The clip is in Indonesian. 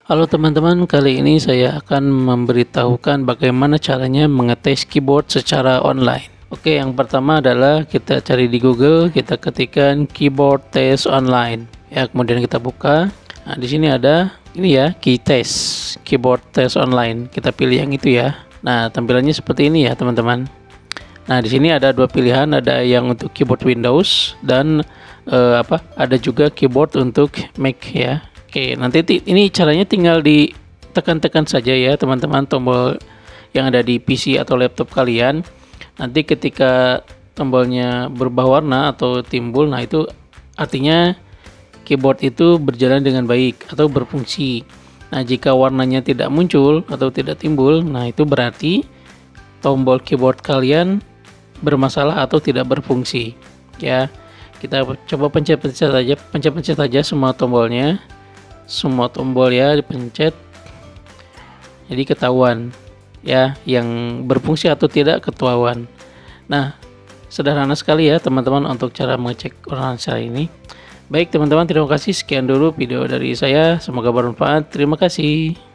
Halo teman-teman, kali ini saya akan memberitahukan bagaimana caranya mengetes keyboard secara online. Oke, yang pertama adalah kita cari di Google, kita ketikkan keyboard test online. Ya, kemudian kita buka. Nah, di sini ada ini ya, key test, keyboard test online. Kita pilih yang itu ya. Nah, tampilannya seperti ini ya, teman-teman. Nah, di sini ada dua pilihan, ada yang untuk keyboard Windows dan ada juga keyboard untuk Mac ya. Oke, nanti ini caranya tinggal ditekan-tekan saja ya teman-teman, tombol yang ada di PC atau laptop kalian. Nanti ketika tombolnya berubah warna atau timbul, nah itu artinya keyboard itu berjalan dengan baik atau berfungsi. Nah, jika warnanya tidak muncul atau tidak timbul, nah itu berarti tombol keyboard kalian bermasalah atau tidak berfungsi ya. Kita coba pencet-pencet saja semua tombolnya. Semua tombol ya dipencet, jadi ketahuan ya yang berfungsi atau tidak ketahuan. Nah, sederhana sekali ya teman-teman untuk cara mengecek online secara ini. Baik teman-teman, terima kasih, sekian dulu video dari saya, semoga bermanfaat. Terima kasih.